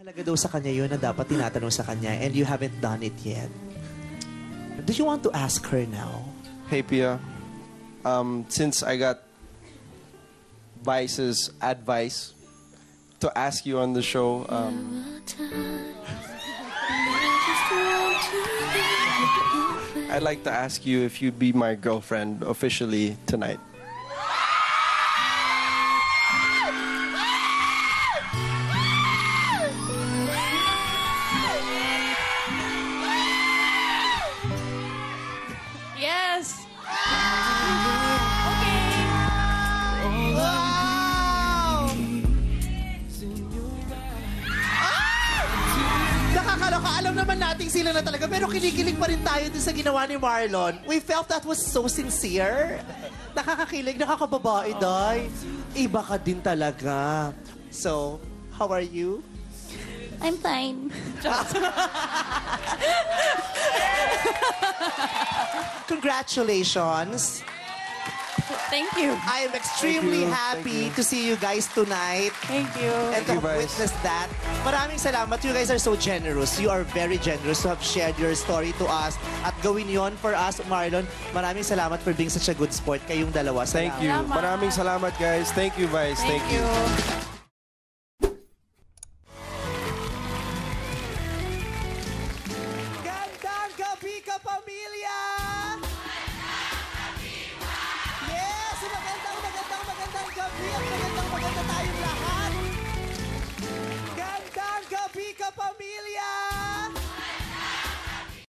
Mahalaga daw sa kanya yun na dapat tinatanong sa kanya and you haven't done it yet. Do you want to ask her now? Hey, Pia. Since I got Vice's advice to ask you on the show, I'd like to ask you if you'd be my girlfriend officially tonight. Yes! Nakakaloka, alam naman natin sila na talaga, pero kinikilig pa rin tayo din sa ginawa ni Marlon. We felt that was so sincere. Nakakakilig, nakakababae, Day. Iba ka din talaga. So, how are you? I'm fine. Congratulations. Thank you. I am extremely Thank you. happy to see you guys tonight. Thank you. And to you, have Vice. witnessed that. Maraming salamat. You guys are so generous. You are very generous to have shared your story to us. At gawin yon for us, Marlon. Maraming salamat for being such a good sport. Kayong dalawa. Thank Salamat. you. Salamat. Maraming salamat, guys. Thank you, Vice. Thank you. Gandang gabi ka, pamilya! Yes! Magandang gabi at magandang tayong lahat!